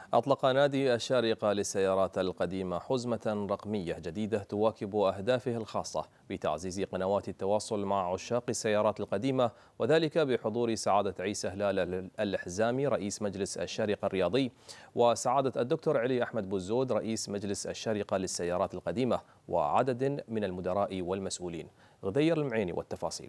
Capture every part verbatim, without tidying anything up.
أطلق نادي الشارقة للسيارات القديمة حزمة رقمية جديدة تواكب أهدافه الخاصة بتعزيز قنوات التواصل مع عشاق السيارات القديمة، وذلك بحضور سعادة عيسى هلال الحزامي رئيس مجلس الشارقة الرياضي، وسعادة الدكتور علي أحمد بوزود رئيس مجلس الشارقة للسيارات القديمة، وعدد من المدراء والمسؤولين. غدير المعيني والتفاصيل.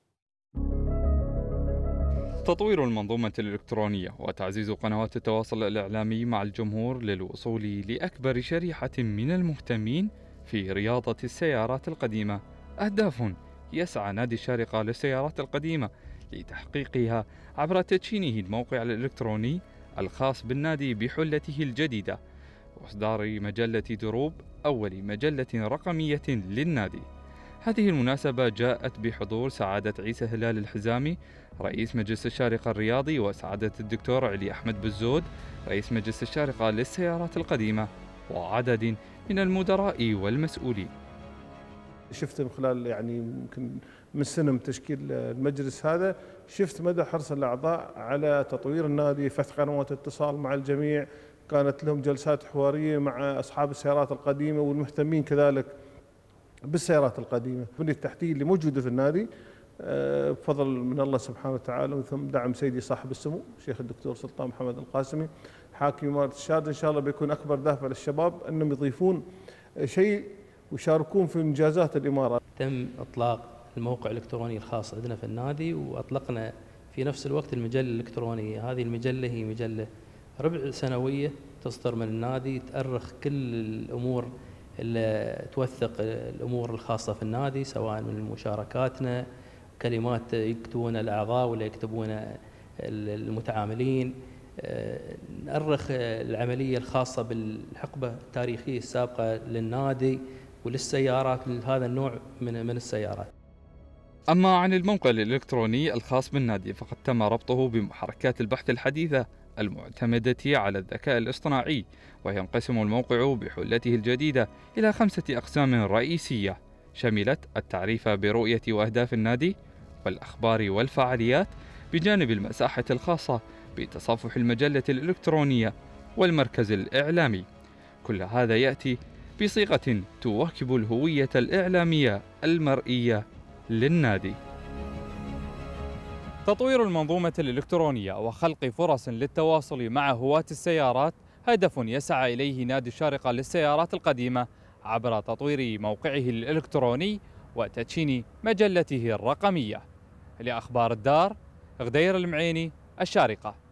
تطوير المنظومة الإلكترونية وتعزيز قنوات التواصل الإعلامي مع الجمهور للوصول لأكبر شريحة من المهتمين في رياضة السيارات القديمة أهداف يسعى نادي الشارقة للسيارات القديمة لتحقيقها عبر تدشينه الموقع الإلكتروني الخاص بالنادي بحلته الجديدة وإصدار مجلة دروب، أول مجلة رقمية للنادي. هذه المناسبة جاءت بحضور سعادة عيسى هلال الحزامي رئيس مجلس الشارقة الرياضي وسعادة الدكتور علي أحمد بوزود رئيس مجلس الشارقة للسيارات القديمة وعدد من المدراء والمسؤولين. شفت من خلال يعني يمكن من سنة من تشكيل المجلس هذا، شفت مدى حرص الأعضاء على تطوير النادي، فتح قنوات اتصال مع الجميع، كانت لهم جلسات حوارية مع أصحاب السيارات القديمة والمهتمين كذلك بالسيارات القديمة. البنية التحتية اللي موجودة في النادي بفضل من الله سبحانه وتعالى وثم دعم سيدي صاحب السمو الشيخ الدكتور سلطان محمد القاسمي حاكم إمارة الشارقة، إن شاء الله بيكون أكبر دافع للشباب أنهم يضيفون شيء ويشاركون في إنجازات الإمارة. تم إطلاق الموقع الإلكتروني الخاص عندنا في النادي، وأطلقنا في نفس الوقت المجلة الإلكترونية. هذه المجلة هي مجلة ربع سنوية تصدر من النادي، تأرخ كل الأمور اللي توثق الأمور الخاصة في النادي، سواء من مشاركاتنا، كلمات يكتبونها الأعضاء ولا يكتبونها المتعاملين. نأرخ العملية الخاصة بالحقبة التاريخية السابقة للنادي وللسيارات، لهذا النوع من من السيارات. أما عن الموقع الإلكتروني الخاص بالنادي فقد تم ربطه بمحركات البحث الحديثة المعتمدة على الذكاء الاصطناعي، وينقسم الموقع بحلته الجديدة إلى خمسة أقسام رئيسية شملت التعريف برؤية وأهداف النادي والأخبار والفعاليات، بجانب المساحة الخاصة بتصفح المجلة الإلكترونية والمركز الإعلامي. كل هذا يأتي بصيغة تواكب الهوية الإعلامية المرئية للنادي. تطوير المنظومة الإلكترونية وخلق فرص للتواصل مع هواة السيارات هدف يسعى إليه نادي الشارقة للسيارات القديمة عبر تطوير موقعه الإلكتروني وتدشين مجلته الرقمية. لأخبار الدار، غدير المعيني، الشارقة.